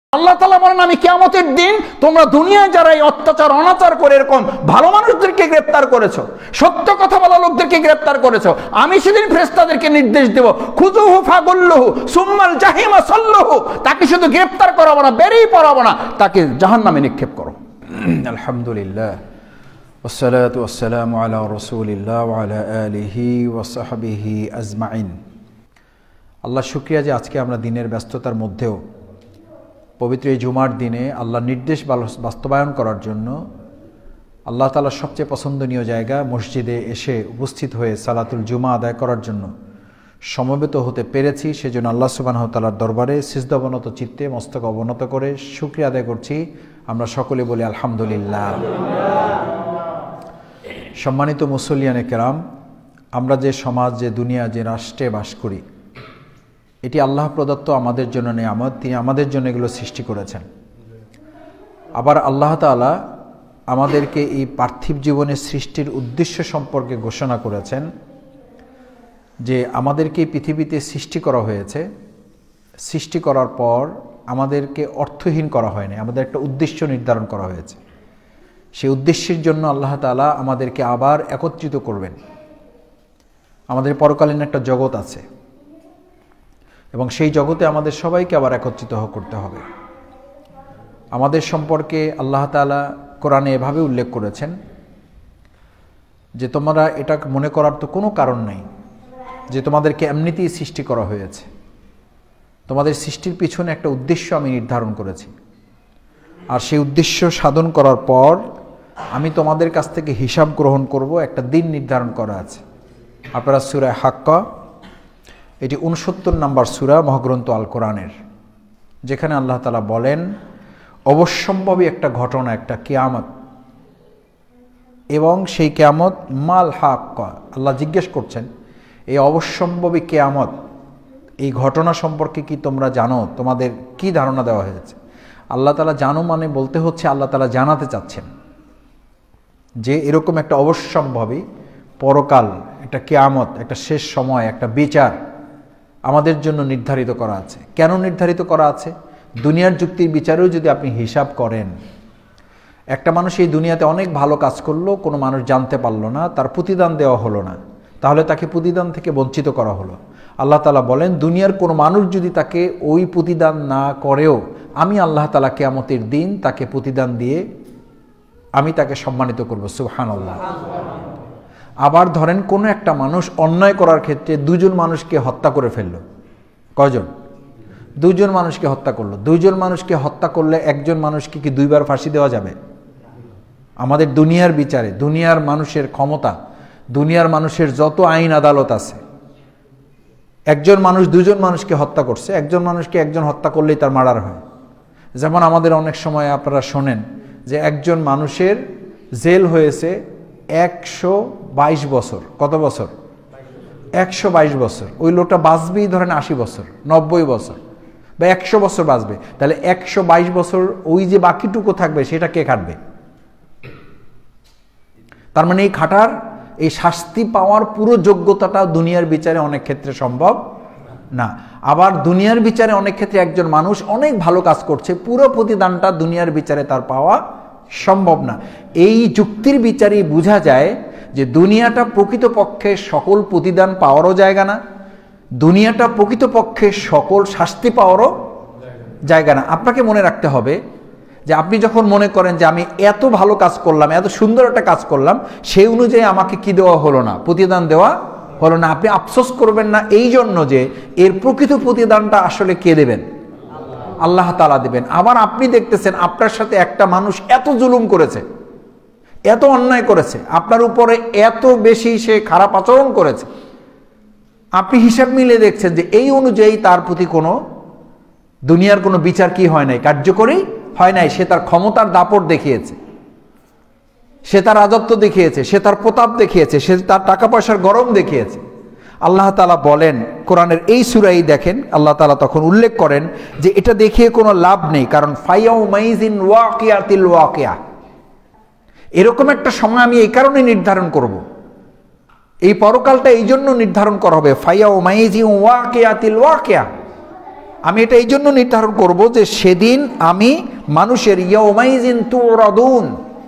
আল্লাহ তাআলা বলেন আমি কিয়ামতের দিন তোমরা দুনিয়ায় যারা এই অত্যাচার অনাচার করে এরকম ভালো মানুষদেরকে গ্রেফতার করেছো, সত্য কথা বলা লোকদেরকে গ্রেফতার করেছো, আমি সেদিন ফেরেশতাদেরকে নির্দেশ দেব খুযুহু ফাগুল্লুহু সুম্মাল জাহিমা সাল্লুহু, তাকে শুধু গ্রেফতার করাবো না, বেরিয়ে পড়াবো না, তাকে জাহান্নামে নিক্ষেপ করো। আলহামদুলিল্লাহ ওয়াসসালাতু ওয়াসসালামু আলা রাসূলিল্লাহ ওয়া আলা আলিহি ওয়া সাহবিহি আজমাইন। আল্লাহ শুকরিয়া যে আজকে আমরা দিনের ব্যস্ততার মধ্যেও পবিত্র এই জুমার দিনে আল্লাহর নির্দেশ বাস্তবায়ন করার জন্য আল্লাহ তাআলার সবচেয়ে পছন্দনীয় জায়গা মসজিদে এসে উপস্থিত হয়ে সালাতুল জুমা আদায় করার জন্য সমবেত হতে পেরেছি। সেজন্য আল্লাহ সুবহানাহু ওয়া তাআলার দরবারে সিজদাবনত চিত্তে মস্তক অবনত করে শুকরিয়া আদায় করছি। আমরা সকলে বলি আলহামদুলিল্লাহ। সম্মানিত মুসল্লিয়ানে কেরাম, আমরা যে সমাজ, যে দুনিয়া, যে রাষ্ট্রে বাস করি, এটি আল্লাহ প্রদত্ত আমাদের জন্য নিয়ামত। তিনি আমাদের জন্য এগুলো সৃষ্টি করেছেন। আবার আল্লাহ তাআলা আমাদেরকে এই পার্থিব জীবনের সৃষ্টির উদ্দেশ্য সম্পর্কে ঘোষণা করেছেন যে আমাদেরকে পৃথিবীতে সৃষ্টি করা হয়েছে। সৃষ্টি করার পর আমাদেরকে অর্থহীন করা হয়নি, আমাদের একটা উদ্দেশ্য নির্ধারণ করা হয়েছে। সেই উদ্দেশ্যের জন্য আল্লাহ তাআলা আমাদেরকে আবার একত্রিত করবেন। আমাদের পরকালীন একটা জগৎ আছে এবং সেই জগতে আমাদের সবাইকে আবার একত্রিত করতে হবে। আমাদের সম্পর্কে আল্লাহ তাআলা কোরআনে এভাবে উল্লেখ করেছেন যে তোমরা এটা মনে করার তো কোনো কারণ নেই যে তোমাদেরকে এমনিতেই সৃষ্টি করা হয়েছে। তোমাদের সৃষ্টির পিছনে একটা উদ্দেশ্য আমি নির্ধারণ করেছি, আর সেই উদ্দেশ্য সাধন করার পর আমি তোমাদের কাছ থেকে হিসাব গ্রহণ করব। একটা দিন নির্ধারণ করা আছে। আপনারা সূরা হাক্কা, এটি 69 নম্বর সূরা মহাগ্রন্থ আল কোরআনের, যেখানে আল্লাহ তাআলা বলেন অবশ্যম্ভাবী একটা ঘটনা, একটা কিয়ামত, এবং সেই কিয়ামত মাল হাক্কা। আল্লাহ জিজ্ঞেস করছেন এই অবশ্যম্ভাবী কিয়ামত, এই ঘটনা সম্পর্কে কি তোমরা জানো? তোমাদের কি ধারণা দেওয়া হয়েছে? আল্লাহ তাআলা জানো মানে বলতে হচ্ছে আল্লাহ তাআলা জানাতে চাচ্ছেন যে এরকম একটা অবশ্যম্ভাবী পরকাল, একটা কিয়ামত, একটা শেষ সময়, একটা বিচার আমাদের জন্য নির্ধারিত করা আছে। কেন নির্ধারিত করা আছে? দুনিয়ার যুক্তির বিচারেও যদি আপনি হিসাব করেন, একটা মানুষ এই দুনিয়াতে অনেক ভালো কাজ করলো, কোনো মানুষ জানতে পারলো না, তার প্রতিদান দেওয়া হলো না, তাহলে তাকে প্রতিদান থেকে বঞ্চিত করা হলো। আল্লাহ তাআলা বলেন দুনিয়ার কোনো মানুষ যদি তাকে ওই প্রতিদান না করেও আমি আল্লাহ তাআলা কিয়ামতের দিন তাকে প্রতিদান দিয়ে আমি তাকে সম্মানিত করব। সুবহানাল্লাহ। আবার ধরেন কোনো একটা মানুষ অন্যায় করার ক্ষেত্রে দুজন মানুষকে হত্যা করে ফেলল। কয়জন? দুজন মানুষকে হত্যা করলো। দুজন মানুষকে হত্যা করলে একজন মানুষকে কি দুইবার ফাঁসি দেওয়া যাবে? আমাদের দুনিয়ার বিচারে, দুনিয়ার মানুষের ক্ষমতা, দুনিয়ার মানুষের যত আইন আদালত আছে, একজন মানুষ দুজন মানুষকে হত্যা করছে, একজন মানুষকে একজন হত্যা করলেই তার মার্ডার হয়। যেমন আমাদের অনেক সময় আপনারা শোনেন যে একজন মানুষের জেল হয়েছে 122 বছর। কত বছর? 122 বছর। ওই লোকটা বাঁচবেই ধরেন 80 বছর, 90 বছর বা 100 বছর বাঁচবে। তাহলে 122 বছর ওই যে বাকিটুকু থাকবে সেটা কে খাটবে? তার মানে এই খাটার, এই শাস্তি পাওয়ার পুরো যোগ্যতাটা দুনিয়ার বিচারে অনেক ক্ষেত্রে সম্ভব না। আবার দুনিয়ার বিচারে অনেক ক্ষেত্রে একজন মানুষ অনেক ভালো কাজ করছে, পুরো প্রতিদানটা দুনিয়ার বিচারে তার পাওয়া সম্ভব না। এই যুক্তির বিচারেই বোঝা যায় যে দুনিয়াটা প্রকৃতপক্ষে সকল প্রতিদান পাওয়ারও জায়গা না, দুনিয়াটা প্রকৃতপক্ষে সকল শাস্তি পাওয়ারও জায়গা না। আপনাকে মনে রাখতে হবে যে আপনি যখন মনে করেন যে আমি এত ভালো কাজ করলাম, এত সুন্দর একটা কাজ করলাম, সেই অনুযায়ী আমাকে কি দেওয়া হলো না? প্রতিদান দেওয়া হলো না। আপনি আফসোস করবেন না এই জন্য যে এর প্রকৃত প্রতিদানটা আসলে কে দেবেন? আল্লাহ তাআলা দেবেন। আবার আপনি দেখতেছেন আপনার সাথে একটা মানুষ এত জুলুম করেছে, এত অন্যায় করেছে, আপনার উপরে এত বেশি সে খারাপ আচরণ করেছে, আপনি হিসাব মিলে দেখছেন যে এই অনুযায়ী তার প্রতি কোনো দুনিয়ার কোনো বিচার কি হয় নাই? কার্যকরী হয় নাই। সে তার ক্ষমতার দাপট দেখিয়েছে, সে তার রাজত্ব দেখিয়েছে, সে তার প্রতাপ দেখিয়েছে, সে তার টাকা পয়সার গরম দেখিয়েছে। আল্লাহ তাআলা বলেন কোরআনের এই সূরায় দেখেন আল্লাহ তাআলা তখন উল্লেখ করেন যে এটা দেখিয়ে কোনো লাভ নেই, কারণ ফায়াউমাইজিন ওয়াকিয়াতিল ওয়াকিয়া, এরকম একটা সময় আমি এই কারণে নির্ধারণ করব, এই পরকালটা এই জন্য নির্ধারণ করা হবে। ফায়াউমাইজিন ওয়াকিয়াতিল ওয়াকিয়া, আমি এটা এই জন্য নির্ধারণ করব যে সেদিন আমি মানুষের ইয়াউমাইজিন তুরাদুন,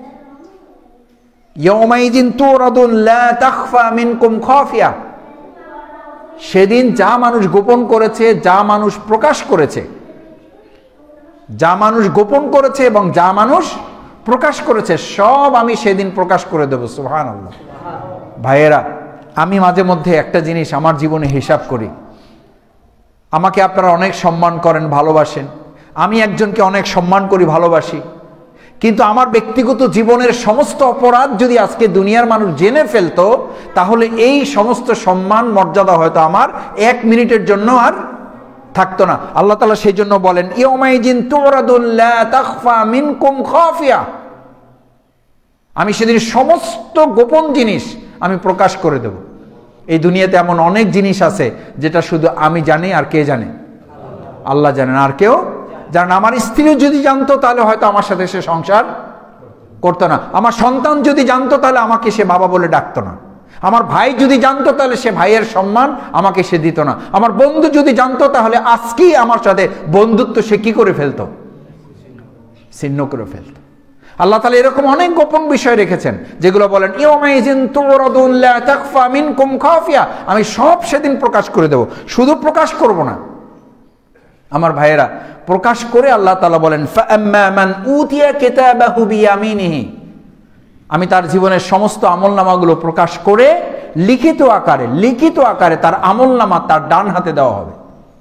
ইয়াউমাইজিন তুরাদুন লা তাখফা মিনকুম খাফিয়া, সেদিন যা মানুষ গোপন করেছে, যা মানুষ প্রকাশ করেছে, যা মানুষ গোপন করেছে এবং যা মানুষ প্রকাশ করেছে সব আমি সেদিন প্রকাশ করে দেব। সুবহানাল্লাহ। ভাইয়েরা, আমি মাঝে মধ্যে একটা জিনিস আমার জীবনে হিসাব করি। আমাকে আপনারা অনেক সম্মান করেন, ভালোবাসেন, আমি একজনকে অনেক সম্মান করি, ভালোবাসি, কিন্তু আমার ব্যক্তিগত জীবনের সমস্ত অপরাধ যদি আজকে দুনিয়ার মানুষ জেনে ফেলতো, তাহলে এই সমস্ত সম্মান মর্যাদা হয়তো আমার 1 মিনিটের জন্য আর থাকতো না। আল্লাহ তাআলা সেই জন্য বলেন ইয়াউমাইজিন তুরাদুন লা তাখফা মিনকুম খাফিয়া, আমি সেদিন সমস্ত গোপন জিনিস আমি প্রকাশ করে দেব। এই দুনিয়াতে এমন অনেক জিনিস আছে যেটা শুধু আমি জানি, আর কে জানে? আল্লাহ জানেন, আর কেউ জানেন। আমার স্ত্রীও যদি জানতো তাহলে হয়তো আমার সাথে সে সংসার করতো না। আমার সন্তান যদি জানতো তাহলে আমাকে সে বাবা বলে ডাকতো না। আমার ভাই যদি জানতো তাহলে সে ভাইয়ের সম্মান আমাকে সে দিত না। আমার বন্ধু যদি জানতো তাহলে আজকেই আমার সাথে বন্ধুত্ব সে কি করে ফেলতো? ছিন্ন করে ফেলতো। আল্লাহ তাআলা এরকম অনেক গোপন বিষয় রেখেছেন যেগুলো বলেন ইয়াউমাইজিন তুরাদুন লা তাখফা মিনকুম খাফিয়া, আমি সব সেদিন প্রকাশ করে দেব। শুধু প্রকাশ করব না আমার ভাইয়েরা, প্রকাশ করে আল্লাহ তাআলা বলেন ফাআম্মা মান উতিয়া কিতাবাহু বিয়ামিনিহি, আমি তার জীবনের সমস্ত আমলনামাগুলো প্রকাশ করে লিখিত আকারে তার আমলনামা তার ডান হাতে দেওয়া হবে।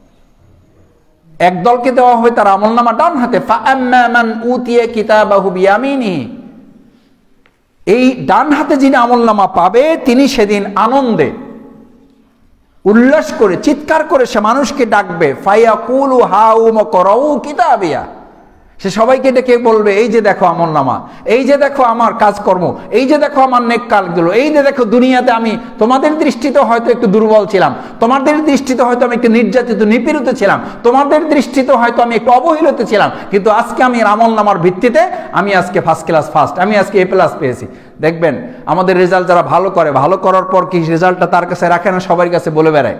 একদলকে দেওয়া হবে তার আমলনামা ডান হাতে। ফাআম্মা মান উতিয়া কিতাবাহু বিয়ামিনিহি, এই ডান হাতে যিনি আমলনামা পাবে তিনি সেদিন আনন্দে উল্লাস করে চিৎকার করে সে মানুষকে ডাকবে ফায়াকুলু হাউম করাউ কিতাবিয়া, সে সবাইকে ডেকে বলবে এই যে দেখো আমলনামা, এই যে দেখো আমার কাজকর্ম, এই যে দেখো আমার নেক কাজগুলো, এই যে দেখো দুনিয়াতে আমি তোমাদের দৃষ্টিতে হয়তো একটু দুর্বল ছিলাম, তোমাদের দৃষ্টিতে হয়তো আমি একটু নির্যাতিত নিপীড়িত ছিলাম, তোমাদের দৃষ্টিতে হয়তো আমি একটু অবহেলিত ছিলাম, কিন্তু আজকে আমি আমলনামার ভিত্তিতে আমি আজকে ফার্স্ট ক্লাস ফার্স্ট, আমি আজকে A+ পেয়েছি। দেখবেন আমাদের রেজাল্ট যারা ভালো করে, ভালো করার পর কি রেজাল্টটা তার কাছে রাখে না, সবার কাছে বলে বেড়ায়?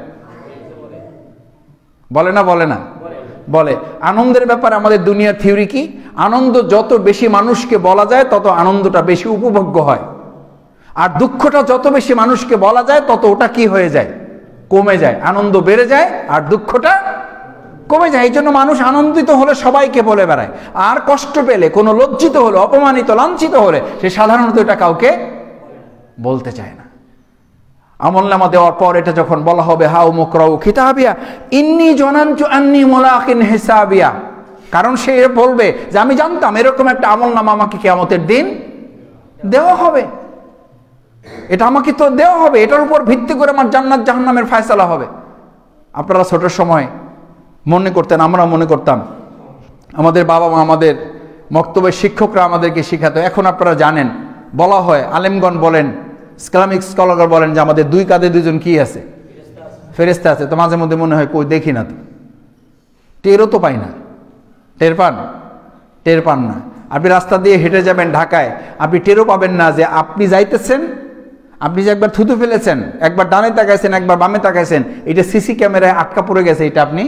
বলে না? বলে না? বলে। আনন্দের ব্যাপারে আমাদের দুনিয়ার থিওরি কি? আনন্দ যত বেশি মানুষকে বলা যায় তত আনন্দটা বেশি উপভোগ্য হয়, আর দুঃখটা যত বেশি মানুষকে বলা যায় তত ওটা কি হয়ে যায়? কমে যায়। আনন্দ বেড়ে যায় আর দুঃখটা কমে যায়। এই জন্য মানুষ আনন্দিত হলে সবাইকে বলে বেড়ায়, আর কষ্ট পেলে, কোনো লজ্জিত হলে, অপমানিত লাঞ্ছিত হলে সে সাধারণত এটা কাউকে বলতে চায় না। আমলনামা দেওয়ার পর এটা যখন বলা হবে হাউ মুকরাউ কিতাবিয়া ইন্নী জানানতু আন্নী মুলাকিন হিসাবিয়া, কারণ সে বলবে যে আমি জানতাম এরকম একটা আমলনামা আমাকে কিয়ামতের দিন দেওয়া হবে, এটা আমাকে তো দেওয়া হবে, এটার উপর ভিত্তি করে আমার জান্নাত জাহান্নামের ফয়সালা হবে। আপনারা ছোট সময় মনে করতেন, আমরা মনে করতাম, আমাদের বাবা মা, আমাদের মক্তবের শিক্ষকরা আমাদেরকে শিখাতো। এখন আপনারা জানেন, বলা হয়, আলেমগণ বলেন, ইসলামিক স্কলার বলেন যে আমাদের 2 কাঁধে 2জন কি আছে? ফেরেশতা আছে। তো মাঝে মধ্যে মনে হয় কই দেখি না, তো টেরও তো পাই না। টের পান না। আপনি রাস্তা দিয়ে হেঁটে যাবেন ঢাকায়, আপনি টেরও পাবেন না যে আপনি যাইতেছেন, আপনি যে একবার থুতু ফেলেছেন, একবার ডানে তাকাইছেন, একবার বামে তাকাইছেন, এটা সিসি ক্যামেরায় আটকা পড়ে গেছে, এটা আপনি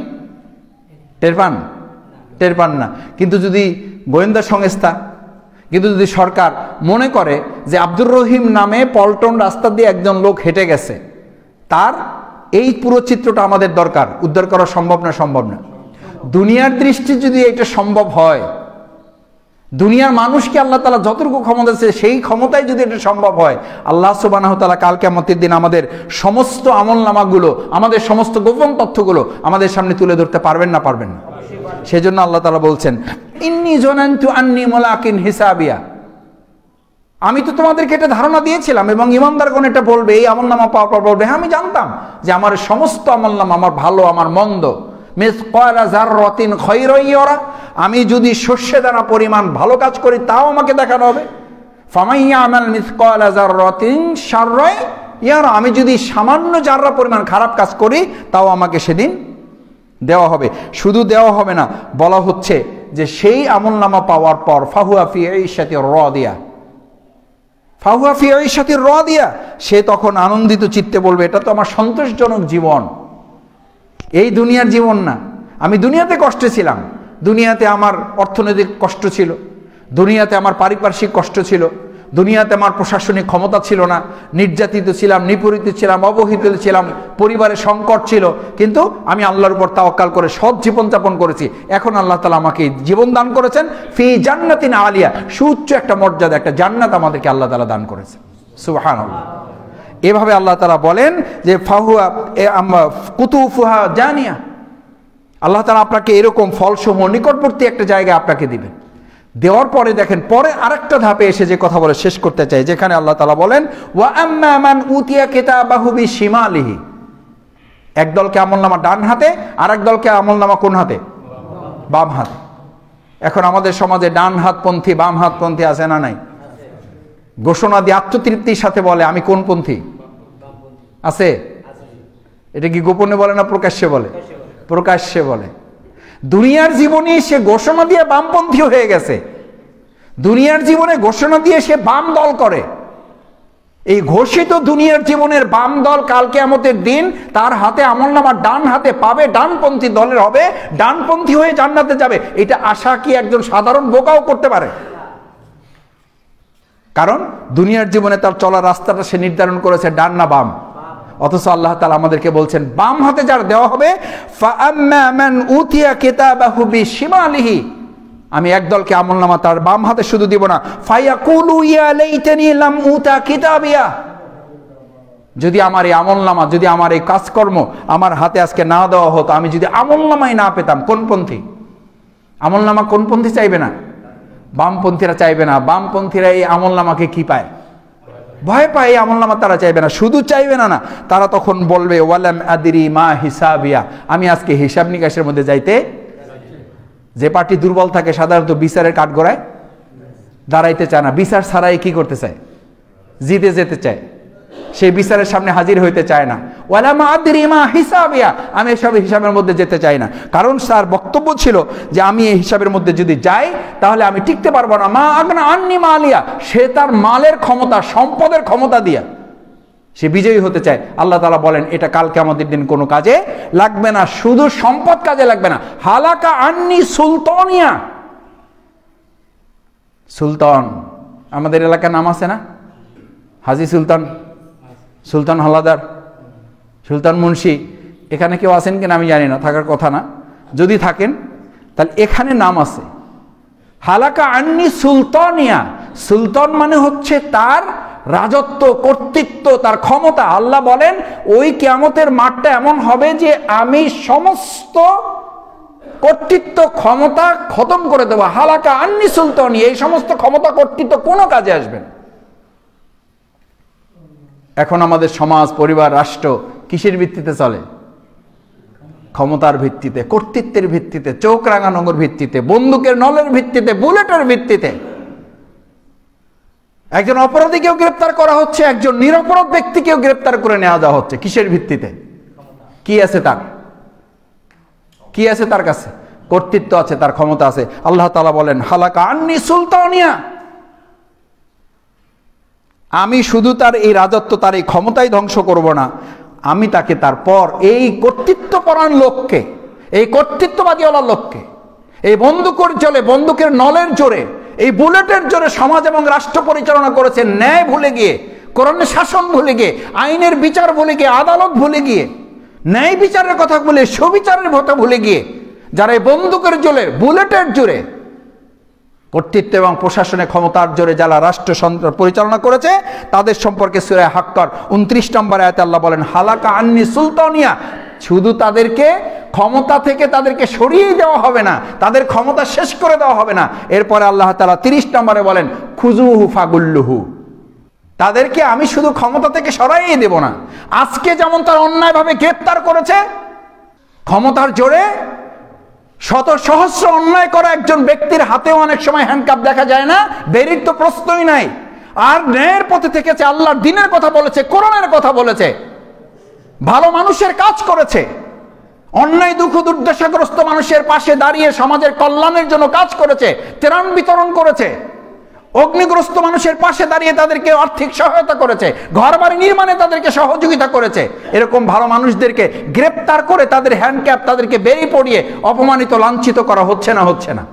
টের পান না। কিন্তু যদি গোয়েন্দা সংস্থা, কিন্তু যদি সরকার মনে করে যে আব্দুর রহিম নামে পল্টন রাস্তা দিয়ে একজন লোক হেঁটে গেছে, তার এই পুরো চিত্রটা আমাদের দরকার, উদ্ধার করা সম্ভব না? সম্ভব না। দুনিয়ার দৃষ্টি যদি এটা সম্ভব হয়, দুনিয়ার মানুষকে আল্লাহ তাআলা যতটুকু ক্ষমতা আছে সেই ক্ষমতায় যদি এটা সম্ভব হয়, আল্লাহ সুবহানাহু ওয়া তাআলা কাল কিয়ামতের দিন আমাদের সমস্ত আমলনামাগুলো, আমাদের সমস্ত গোপন তথ্যগুলো আমাদের সামনে তুলে ধরতে পারবেন না? পারবেন না। সেজন্য আল্লাহ তাআলা বলছেন ইন্নী জানানতু আন্নী মুলাকিন হিসাবিয়া, আমি তো তোমাদেরকে এটা ধারণা দিয়েছিলাম, এবং ইমানদারগণ এটা বলবে, এই আমলনামা পাওয়ার পর বলবে হ্যাঁ আমি জানতাম যে আমার সমস্ত আমলনামা, আমার ভালো আমার মন্দ, মিসকালা যাররাতিন খায়রান ইয়ারা, আমি যদি সর্ষে দানা পরিমাণ ভালো কাজ করি তাও আমাকে দেখানো হবে। ফামান ইয়ামাল মিসকালা যাররাতিন শাররান ইয়ারা, আমি যদি সামান্য জাররা পরিমাণ খারাপ কাজ করি তাও আমাকে সেদিন দেওয়া হবে। শুধু দেওয়া হবে না, বলা হচ্ছে যে সেই আমলনামা পাওয়ার পর ফাহুয়া ফি ঈশাতির রাদিয়া, ফাহুয়া ফি ঈশাতির রাদিয়া, সে তখন আনন্দিত চিত্তে বলবে এটা তো আমার সন্তোষজনক জীবন, এই দুনিয়ার জীবন না, আমি দুনিয়াতে কষ্টে ছিলাম, দুনিয়াতে আমার অর্থনৈতিক কষ্ট ছিল, দুনিয়াতে আমার পারিপার্শ্বিক কষ্ট ছিল, দুনিয়াতে আমার প্রশাসনিক ক্ষমতা ছিল না, নির্যাতিত ছিলাম, নিপীড়িত ছিলাম, অবহেলিত ছিলাম, পরিবারের সংকট ছিল, কিন্তু আমি আল্লাহর উপর তাওয়াক্কাল করে সৎ জীবনযাপন করেছি। এখন আল্লাহ তাআলা আমাকে জীবন দান করেছেন, ফি জান্নাতিন আলিয়া, সুউচ্চ একটা মর্যাদা, একটা জান্নাত আমাদেরকে আল্লাহ তাআলা দান করেছেন। সুবহানাল্লাহ। এভাবে আল্লাহ তাআলা বলেন যে ফাহুয়া কুতুফুহা জানিয়া, আল্লাহ তাআলা আপনাকে এরকম ফলসমূহ নিকটবর্তী একটা জায়গায় আপনাকে দিবেন। দেওয়ার পরে দেখেন, পরে আরেকটা ধাপে এসে যে কথা বলে শেষ করতে চাই, যেখানে আল্লাহ তাআলা বলেন ওয়া আম্মা মান উতিয়া কিতাবাহু বিশিমালিহি, একদলকে আমলনামা ডান হাতে, আরেক দলকে আমলনামা কোন হাতে? বাম হাতে। এখন আমাদের সমাজে ডান হাতপন্থী বাম হাতপন্থী আছে না নাই? ঘোষণা দিয়ে আত্মতৃপ্তির সাথে বলে আমি কোন পন্থী আছে। এটা কি গোপনে বলে না প্রকাশ্যে বলে? প্রকাশ্যে বলে। দুনিয়ার জীবনে সে ঘোষণা দিয়ে বামপন্থী হয়ে গেছে, দুনিয়ার জীবনে ঘোষণা দিয়ে সে বাম দল করে। এই ঘোষিত দুনিয়ার জীবনের বাম দল কাল কিয়ামতের দিন তার হাতে আমলনামা ডান হাতে পাবে, ডানপন্থী দলের হবে, ডানপন্থী হয়ে জান্নাতে যাবে। এটা আশা কি একজন সাধারণ বোকাও করতে পারে? কারণ দুনিয়ার জীবনে তার চলার রাস্তাটা সে নির্ধারণ করেছে ডান না বাম। অথচ আল্লাহ তাআলা আমাদেরকে বলছেন বাম হাতে যার দেওয়া হবে, ফাআম্মা মান উতিয়া কিতাবাহু বিশিমালিহি, আমি একদলকে আমলনামা তার বাম হাতে শুধু দিব না, ফায়াকুলু ইয়া লাইতানি লাম উতা কিতাবিয়া, যদি আমার এই আমলনামা, যদি আমার এই কাজকর্ম আমার হাতে আজকে না দেওয়া হতো, আমি যদি আমলনামাই না পেতাম। কোন পন্থী? আমলনামা কোন পন্থী চাইবে না? বামপন্থীরা চাইবে না। বামপন্থীরা এই আমলনামাকে কি পায়? ভয় পায়। এই আমলনামা তারা চাইবে না। শুধু চাইবে না, তারা তখন বলবে ওয়ালাম আদরি মা হিসাবিয়া, আমি আজকে হিসাব নিকাশের মধ্যে যাইতে। যে পার্টি দুর্বল থাকে সাধারণত বিচারের কাঠগড়ায় দাঁড়াইতে চায় না, বিচার ছাড়াই কি করতে চায়? জিতে যেতে চায়। সেই বিচারের সামনে হাজির হইতে চায় না। ওয়ালাম আদরি মা হিসাবিয়া, আমি এসব হিসাবের মধ্যে যেতে চাই না। কারণ তার বক্তব্য ছিল যে আমি এই হিসাবের মধ্যে যদি যাই তাহলে আমি টিকতে পারবো না। মা আগনা আন্নি মালিয়া, সে তার মালের ক্ষমতা, সম্পদের ক্ষমতা দিয়া সে বিজয়ী হতে চায়। আল্লাহ তাআলা বলেন এটা কাল কিয়ামতের দিন কোনো কাজে লাগবে না। শুধু সম্পদ কাজে লাগবে না, হালাকা আন্নি সুলতানিয়া, সুলতান আমাদের এলাকার নাম আছে না? হাজী সুলতান, সুলতান হালাদার, সুলতান মুন্সি, এখানে কেউ আছেন কিনা আমি জানি না, থাকার কথা না। যদি থাকেন তাহলে এখানে নাম আছে হালাকা আন্নি সুলতানিয়া। সুলতান মানে হচ্ছে তার রাজত্ব, কর্তৃত্ব, তার ক্ষমতা। আল্লাহ বলেন ওই কিয়ামতের মাঠটা এমন হবে যে আমি সমস্ত কর্তৃত্ব ক্ষমতা খতম করে দেবো। হালাকা আন্নি সুলতানি, এই সমস্ত ক্ষমতা কর্তৃত্ব কোনো কাজে আসবে না। এখন আমাদের সমাজ, পরিবার, রাষ্ট্র কিসের ভিত্তিতে চলে? ক্ষমতার ভিত্তিতে, কর্তৃত্বের ভিত্তিতে, চোখ রাঙানোর ভিত্তিতে, বন্দুকের নলের ভিত্তিতে, বুলেটের ভিত্তিতে। একজন অপরাধীকেও গ্রেপ্তার করা হচ্ছে, একজন নিরপরাধ ব্যক্তিকেও গ্রেপ্তার করে নেওয়া যাওয়া হচ্ছে। কিসের ভিত্তিতে? কি আছে তার? কি আছে তার কাছে? কর্তৃত্ব আছে, তার ক্ষমতা আছে। আল্লাহ তাআলা বলেন হালাকা আন্নি সুলতানিয়া, আমি শুধু তার এই রাজত্ব, তার এই ক্ষমতাই ধ্বংস করব না, আমি তাকে তারপর এই কর্তৃত্বপরায়ণ লোককে, এই কর্তৃত্ববাদীওয়ালা লোককে, এই বন্দুকের জোরে, বন্দুকের নলের জোরে, এই বুলেটের জোরে সমাজ এবং রাষ্ট্র পরিচালনা করেছে, ন্যায় ভুলে গিয়ে, কোরআনের শাসন ভুলে গিয়ে, আইনের বিচার ভুলে গিয়ে, আদালত ভুলে গিয়ে, ন্যায় বিচারের কথা বলে সুবিচারের কথা ভুলে গিয়ে, যারা এই বন্দুকের জোরে, বুলেটের জোরে, কর্তৃত্ব এবং প্রশাসনের ক্ষমতার জোরে যারা রাষ্ট্র পরিচালনা করেছে, তাদের সম্পর্কে সূরা হাক্কার 29 নম্বর আয়াতে আল্লাহ বলেন হালাকা আন্নি সুলতানিয়া, শুধু তাদেরকে ক্ষমতা থেকে তাদেরকে সরিয়ে দেওয়া হবে না, তাদের ক্ষমতা শেষ করে দেওয়া হবে না। এরপরে আল্লাহ তাআলা 30 নম্বরে বলেন খুজুহু ফাগুল্লুহু, তাদেরকে আমি শুধু ক্ষমতা থেকে সরাইয়ে দেব না। আজকে যেমন তার অন্যায়ভাবে গ্রেপ্তার করেছে, ক্ষমতার জোরে শত সহস্র অন্যায় করা একজন ব্যক্তির হাতেও অনেক সময় হ্যান্ডকাপ দেখা যায় না, বেরির তো প্রশ্নই নাই। আর ন্যায়ের পথে থেকেছে, আল্লাহর দ্বীনের কথা বলেছে, কোরআনের কথা বলেছে, ভালো মানুষের কাজ করেছে, অন্যায় দুঃখ দুর্দশাগ্রস্ত মানুষের পাশে দাঁড়িয়ে সমাজের কল্যাণের জন্য কাজ করেছে, ত্রাণ বিতরণ করেছে। অগ্নিগ্রস্ত মানুষের পাশে দাঁড়িয়ে তাদেরকে আর্থিক সহায়তা করেছে, ঘরবাড়ি নির্মাণে তাদেরকে সহযোগিতা করেছে। এরকম ভালো মানুষদেরকে গ্রেপ্তার করে তাদের হ্যান্ডক্যাপ, তাদেরকে বেরি পড়িয়ে অপমানিত লাঞ্ছিত করা হচ্ছে না? হচ্ছে না?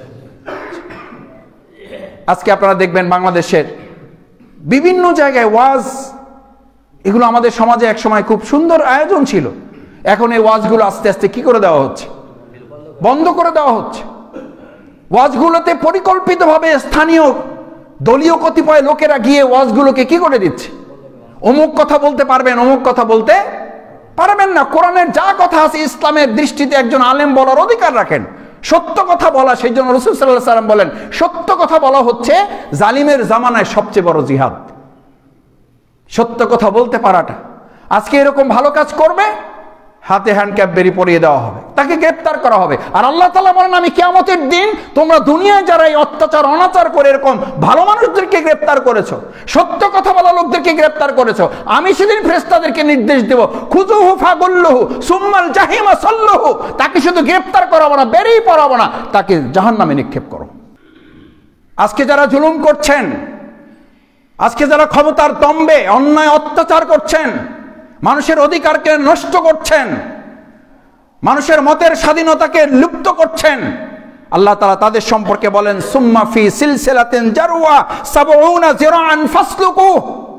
আজকে আপনারা দেখবেন বাংলাদেশের বিভিন্ন জায়গায় ওয়াজ, এগুলো আমাদের সমাজে একসময় খুব সুন্দর আয়োজন ছিল। এখন এই ওয়াজগুলো আস্তে আস্তে কি করে দেওয়া হচ্ছে? বন্ধ করে দেওয়া হচ্ছে। ওয়াজগুলোতে পরিকল্পিতভাবে স্থানীয় দলীয় কতিপয় লোকেরা গিয়ে ওয়াজগুলোকে কি করে দিচ্ছে? অমুক কথা বলতে পারবেন, অমুক কথা বলতে পারবেন না। কোরআনের যা কথা আছে ইসলামের দৃষ্টিতে একজন আলেম বলার অধিকার রাখেন, সত্য কথা বলা। সেই জন্য রাসূল সাল্লাল্লাহু আলাইহি ওয়াসাল্লাম বলেন, সত্য কথা বলা হচ্ছে জালিমের জামানায় সবচেয়ে বড় জিহাদ। সত্য কথা বলতে পারাটা। আজকে এরকম ভালো কাজ করবে, হাতে হ্যান্ডক্যাপ বেরি পরিয়ে দেওয়া হবে, তাকে গ্রেপ্তার করা হবে। আর আল্লাহ তাআলা বলেন, আমি কিয়ামতের দিন তোমরা দুনিয়ায় যারা এই অত্যাচার অনাচার করে এরকম ভালো মানুষদেরকে গ্রেপ্তার করেছো, সত্য কথা বলা লোকদেরকে গ্রেপ্তার করেছো, আমি সেদিন ফেরেশতাদেরকে নির্দেশ দেব, খুযুহু ফাগুল্লুহু সুম্মাল জাহিমা সাল্লুহু, তাকে শুধু গ্রেপ্তার করাবো না, বেরি পরাবো না, তাকে জাহান্নামে নিক্ষেপ করো। আজকে যারা জুলুম করছেন, আজকে যারা ক্ষমতার দম্ভে অন্যায় অত্যাচার করছেন, মানুষের অধিকারকে নষ্ট করছেন, মানুষের মতের স্বাধীনতাকে লুপ্ত করছেন, আল্লাহ তাআলা তাদের সম্পর্কে বলেন, সুম্মা ফি সিলসিলাতিন জারওয়া ৭০ যিরাআন ফাসলুকু।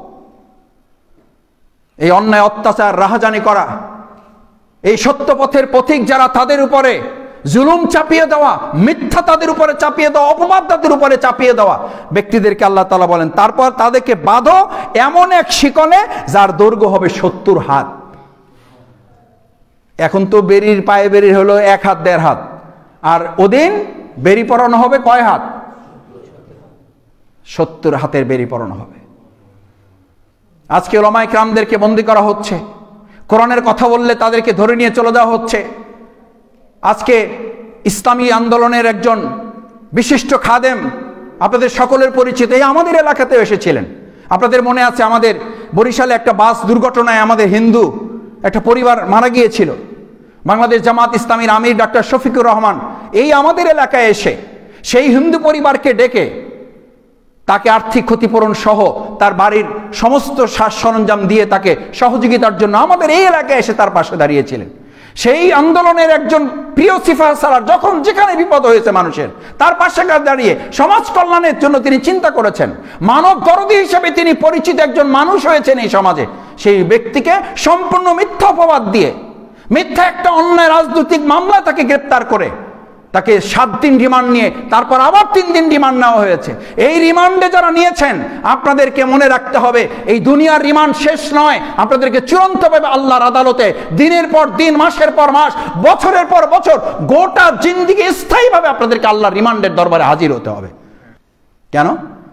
এই অন্যায় অত্যাচার রাহাজানি করা, এই সত্য পথের পথিক যারা, তাদের উপরে জুলুম চাপিয়ে দেওয়া, মিথ্যা তাদের উপরে চাপিয়ে দেওয়া, অপবাদ তাদের উপরে চাপিয়ে দেওয়া ব্যক্তিদেরকে আল্লাহ তাআলা বলেন, তারপর তাদেরকে বাঁধো এমন এক শিকলে যার দৈর্ঘ্য হবে ৭০ হাত। এখন তো বেরির পায়ে বেরির হলো ১ হাত ১.৫ হাত, আর ওদিন বেরি পরানো হবে কয় হাত? ৭০ হাতের বেরি পরানো হবে। আজকে উলামায়ে কেরামদেরকে বন্দী করা হচ্ছে, কোরআনের কথা বললে তাদেরকে ধরে নিয়ে চলে যাওয়া হচ্ছে। আজকে ইসলামী আন্দোলনের একজন বিশিষ্ট খাদেম, আপনাদের সকলের পরিচিত, এই আমাদের এলাকাতেও এসেছিলেন। আপনাদের মনে আছে, আমাদের বরিশালে একটা বাস দুর্ঘটনায় আমাদের হিন্দু একটা পরিবার মারা গিয়েছিল। বাংলাদেশ জামাত ইসলামীর আমির ডাক্তার শফিকুর রহমান এই আমাদের এলাকায় এসে সেই হিন্দু পরিবারকে ডেকে তাকে আর্থিক ক্ষতিপূরণ সহ তার বাড়ির সমস্ত সাজ সরঞ্জাম দিয়ে তাকে সহযোগিতার জন্য আমাদের এই এলাকায় এসে তার পাশে দাঁড়িয়েছিলেন। সেই আন্দোলনের একজন প্রিয় সিপাহসালার যখন যেখানে বিপদ হয়েছে মানুষের, তার পাশে দাঁড়িয়ে সমাজ কল্যাণের জন্য তিনি চিন্তা করেছেন। মানব দরদী হিসেবে তিনি পরিচিত একজন মানুষ হয়েছেন এই সমাজে। সেই ব্যক্তিকে সম্পূর্ণ মিথ্যা অপবাদ দিয়ে, মিথ্যা একটা অন্যায় রাজনৈতিক মামলা তাকে গ্রেপ্তার করে তাকে ৭ দিন রিমান্ড নিয়ে তারপর আবার ৩ দিন রিমান্ড নেওয়া হয়েছে। এই রিমান্ডে যারা নিয়েছেন, আপনাদেরকে মনে রাখতে হবে, এই দুনিয়ার রিমান্ড শেষ নয়। আপনাদেরকে চূড়ান্তভাবে আল্লাহর আদালতে দিনের পর দিন, মাসের পর মাস, বছরের পর বছর, গোটা জিন্দেগি স্থায়ীভাবে আপনাদেরকে আল্লাহর রিমান্ডের দরবারে হাজির হতে হবে। কেন?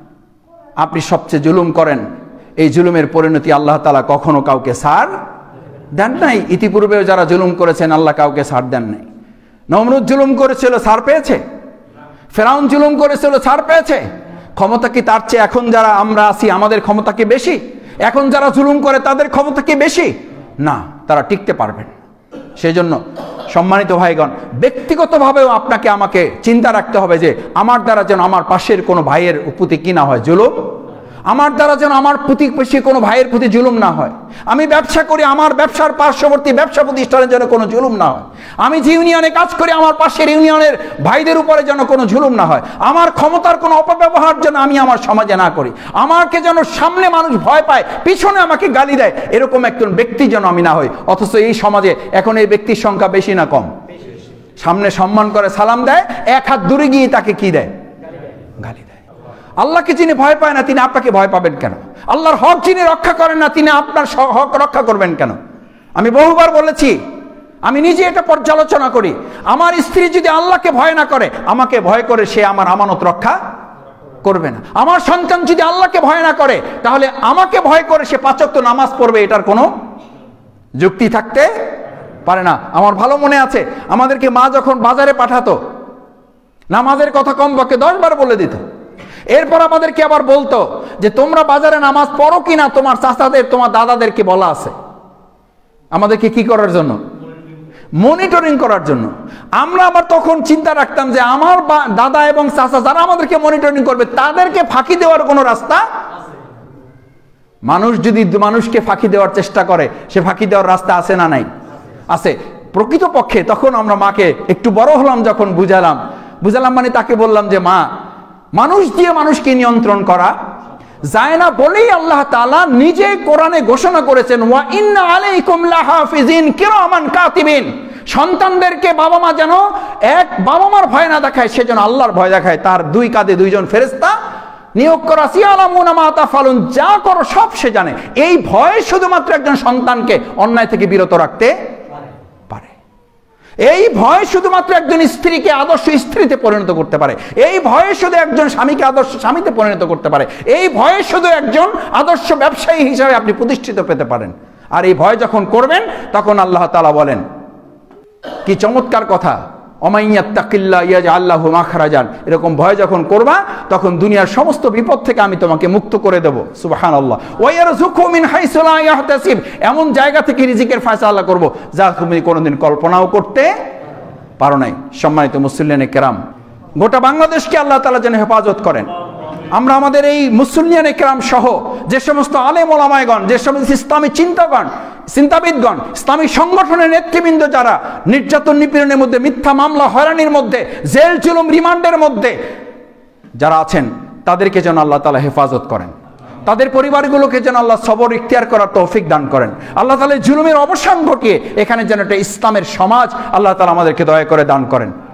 আপনি সবচেয়ে জুলুম করেন, এই জুলুমের পরিণতি আল্লাহ তাআলা কখনো কাউকে ছাড় দেন নাই। ইতিপূর্বেও যারা জুলুম করেছেন, আল্লাহ কাউকে ছাড় দেন নাই। নমরুদ জুলুম করেছিল, ছাড় পেয়েছে? ফেরাউন জুলুম করেছিল, ছাড় পেয়েছে? ক্ষমতা কি তার চেয়ে এখন যারা আমরা আছি আমাদের ক্ষমতা কি বেশি? এখন যারা জুলুম করে তাদের ক্ষমতা কি বেশি? না, তারা টিকতে পারবেন। সেই জন্য সম্মানিত ভাইগণ, ব্যক্তিগতভাবেও আপনাকে আমাকে চিন্তা রাখতে হবে যে আমার দ্বারা যেন আমার পাশের কোনো ভাইয়ের প্রতি কি না হয়, জুলুম। আমার দ্বারা যেন আমার প্রতিবেশী কোনো ভাইয়ের প্রতি জুলুম না হয়। আমি ব্যবসা করি, আমার ব্যবসার পার্শ্ববর্তী ব্যবসা প্রতিষ্ঠানের যেন কোনো জুলুম না হয়। আমি যে ইউনিয়নে কাজ করি, আমার পাশের ইউনিয়নের ভাইদের উপরে যেন কোনো জুলুম না হয়। আমার ক্ষমতার কোনো অপব্যবহার যেন আমি আমার সমাজে না করি। আমাকে যেন সামনে মানুষ ভয় পায়, পিছনে আমাকে গালি দেয়, এরকম একজন ব্যক্তি যেন আমি না হই। অথচ এই সমাজে এখন এই ব্যক্তির সংখ্যা বেশি না কম? সামনে সম্মান করে সালাম দেয়, ১ হাত দূরে গিয়ে তাকে কি দেয়? গালি দেয়। আল্লাহকে যিনি ভয় পায় না, তিনি আপনাকে ভয় পাবেন কেন? আল্লাহর হক যিনি রক্ষা করেন না, তিনি আপনার হক রক্ষা করবেন কেন? আমি বহুবার বলেছি, আমি নিজে এটা পর্যালোচনা করি। আমার স্ত্রী যদি আল্লাহকে ভয় না করে, আমাকে ভয় করে, সে আমার আমানত রক্ষা করবে না। আমার সন্তান যদি আল্লাহকে ভয় না করে, তাহলে আমাকে ভয় করে সে ৫ ওয়াক্ত নামাজ পড়বে, এটার কোনো যুক্তি থাকতে পারে না। আমার ভালো মনে আছে, আমাদেরকে মা যখন বাজারে পাঠাতো, নামাজের কথা কমপক্ষে ১০ বার বলে দিত। এরপর আমাদেরকে আবার বলতো যে তোমরা বাজারে নামাজ পড়ো কিনা তোমার চাচাদের, তোমার দাদাদেরকে বলা আছে। আমাদেরকে কি করার জন্য? মনিটরিং করার জন্য। আমরা আবার তখন চিন্তা রাখতাম যে আমার দাদা এবং চাচা যারা আমাদেরকে মনিটরিং করবে তাদেরকে ফাঁকি দেওয়ার কোনো রাস্তা, মানুষ যদি মানুষকে ফাঁকি দেওয়ার চেষ্টা করে সে ফাঁকি দেওয়ার রাস্তা আছে না নাই? আছে। প্রকৃতপক্ষে তখন আমরা মাকে একটু বড় হলাম যখন বুঝালাম মানে তাকে বললাম যে মা, মানুষ দিয়ে মানুষকে নিয়ন্ত্রণ করা যায় না বলেই আল্লাহ তাআলা নিজে কোরআনে ঘোষণা করেছেন ওয়া ইন্না আলাইকুম লাহাফিজিন কিরামান কাতিবিন। সন্তানদেরকে বাবা মা যেন এক বাবা মার ভয় না দেখায়, সেজন্য আল্লাহর ভয় দেখায়। তার দুই কাঁধে দুইজন ফেরেশতা নিয়োগ করা, সিয়ালামুনা মা তাফালুন, যা করো সব সে জানে। এই ভয় শুধুমাত্র একজন সন্তানকে অন্যায় থেকে বিরত রাখতে পারে। এই ভয় শুধুমাত্র একজন স্ত্রীকে আদর্শ স্ত্রীতে পরিণত করতে পারে। এই ভয়ে শুধু একজন স্বামীকে আদর্শ স্বামীতে পরিণত করতে পারে। এই ভয়ে শুধু একজন আদর্শ ব্যবসায়ী হিসাবে আপনি প্রতিষ্ঠিত পেতে পারেন। আর এই ভয় যখন করবেন তখন আল্লাহ তাআলা বলেন, কি চমৎকার কথা, ওমাইয়াত্তাকিল্লাহ ইয়াজআল লাহু মাখরাজান। এরকম ভয় যখন করবা তখন দুনিয়ার সমস্ত বিপদ থেকে আমি তোমাকে মুক্ত করে দেব। সুবহানাল্লাহ। ওয়া ইয়ারযুকু মিন হাইসু লা ইয়াহতাসিব, এমন জায়গা থেকে রিজিকের ফয়সালা করব যা তুমি কোনোদিন কল্পনাও করতে পারো নাই। সম্মানিত মুসল্লিয়ানে কেরাম, গোটা বাংলাদেশকে আল্লাহ তাআলা যেন হেফাজত করেন। আমরা আমাদের এই মুসল্লিয়ানে কেরাম সহ যে সমস্ত আলেম ওলামায়গণ, যে সমস্ত ইসলামী চিন্তাবিদগণ, ইসলামী সংগঠনের নেতৃবৃন্দ যারা নির্যাতন নিপীড়নের মধ্যে, মিথ্যা মামলা হয়রানির মধ্যে, জেল জুলুম রিমান্ডের মধ্যে যারা আছেন তাদেরকে যেন আল্লাহ তাআলা হেফাজত করেন। তাদের পরিবারগুলোকে যেন আল্লাহ সবর ইখতিয়ার করার তৌফিক দান করেন। আল্লাহ তাআলা জুলুমের অবসান ঘটিয়ে এখানে যেন একটা ইসলামের সমাজ আল্লাহ তাআলা আমাদেরকে দয়া করে দান করেন।